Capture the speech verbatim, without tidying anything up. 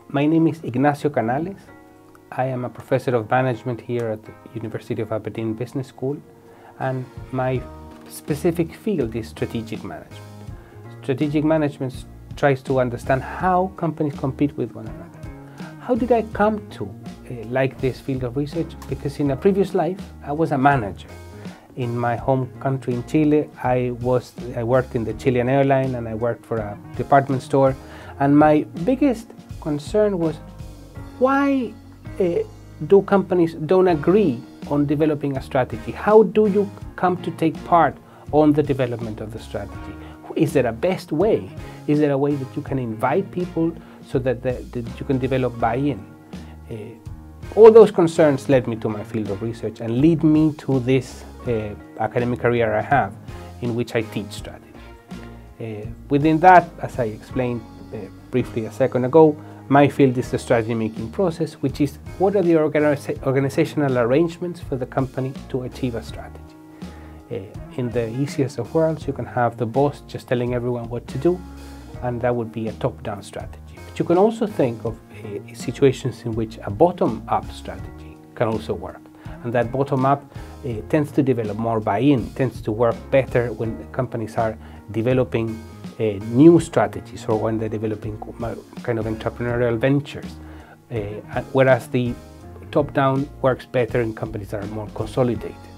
My name is Ignacio. I am a professor of management here at the University of Aberdeen Business School, and my specific field is strategic management. Strategic management tries to understand how companies compete with one another. How did I come to uh, like this field of research? Because in a previous life, I was a manager. In my home country in Chile, I, was, I worked in the Chilean airline and I worked for a department store. And my biggest concern was, why uh, do companies don't agree on developing a strategy? How do you come to take part on the development of the strategy? Is there a best way? Is there a way that you can invite people so that, the, that you can develop buy-in? Uh, all those concerns led me to my field of research and lead me to this uh, academic career I have, in which I teach strategy. Uh, within that, as I explained uh, briefly a second ago, my field is the strategy making process, which is what are the organiza organizational arrangements for the company to achieve a strategy. Uh, in the easiest of worlds, you can have the boss just telling everyone what to do, and that would be a top-down strategy. But you can also think of uh, situations in which a bottom-up strategy can also work, and that bottom-up uh, tends to develop more buy-in, tends to work better when companies are developing uh, new strategies or when they're developing kind of entrepreneurial ventures, uh, whereas the top-down works better in companies that are more consolidated.